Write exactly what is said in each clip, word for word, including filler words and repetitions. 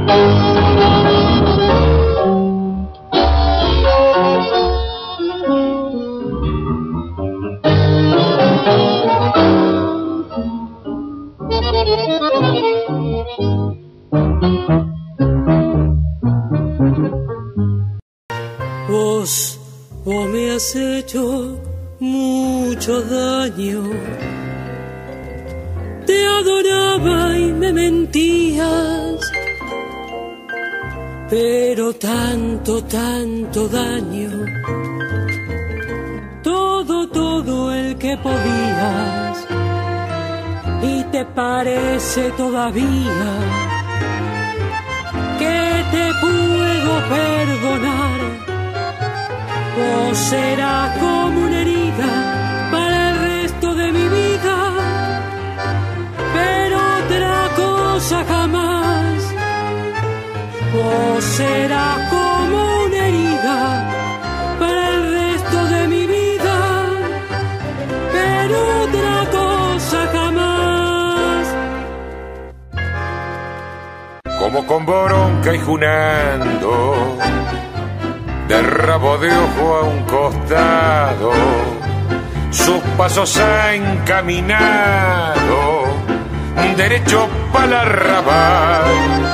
Vos, vos me has hecho mucho daño. Te adoraba y me mentías, pero tanto, tanto daño. Todo, todo el que podías. Y te parece todavía que te puedo perdonar. O será como una herida para el resto de mi vida, pero otra cosa jamás. O será como una herida para el resto de mi vida, pero otra cosa jamás. Como con bronca y junando, de rabo de ojo a un costado, sus pasos ha encaminado derecho para el arrabal.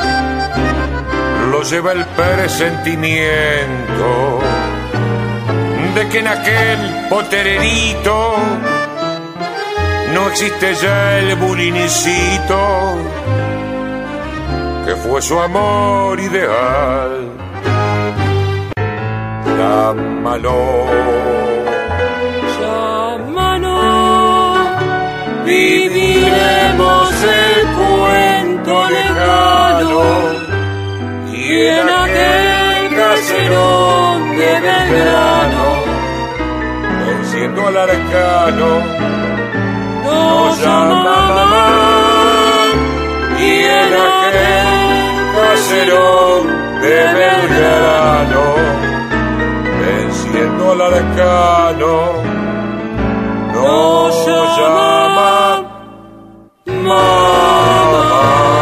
Lo lleva el presentimiento de que en aquel potererito no existe ya el bulinicito que fue su amor ideal. Llámalo, llámalo, viviremos el cuento lejano, y en aquel caserón de Belgrano, venciendo al arcano, nos llamaban, y en aquel caserón de Belgrano, venciendo al arcano, nos llama mamá.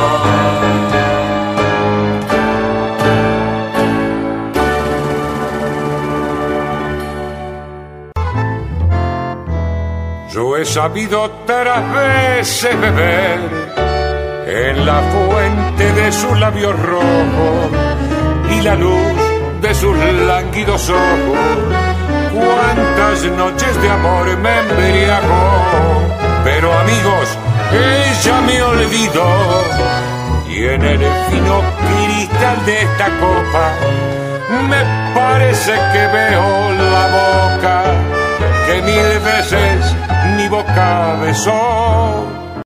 Yo he sabido otras veces beber en la fuente de sus labios rojos y la luz de sus lánguidos ojos. Cuántas noches de amor me embriagó, pero amigos, ella me olvidó, y en el fino cristal de esta copa me parece que veo la boca que mil veces mi boca besó.